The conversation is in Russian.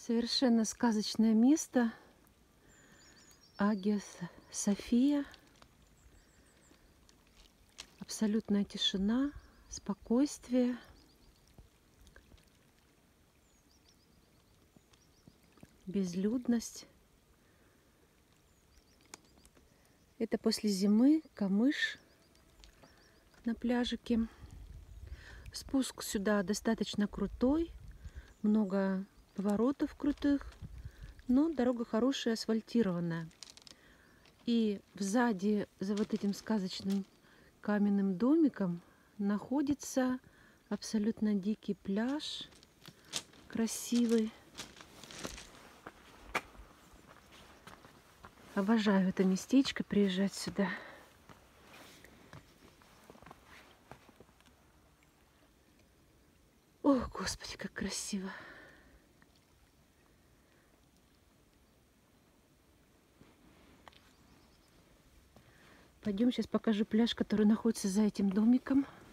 Совершенно сказочное место. Агия София. Абсолютная тишина, спокойствие. Безлюдность. Это после зимы камыш на пляжике. Спуск сюда достаточно крутой. Много поворотов крутых. Но дорога хорошая, асфальтированная. И сзади, за вот этим сказочным каменным домиком, находится абсолютно дикий пляж. Красивый. Обожаю это местечко, приезжать сюда. О, Господи, как красиво! Пойдем, сейчас покажу пляж, который находится за этим домиком.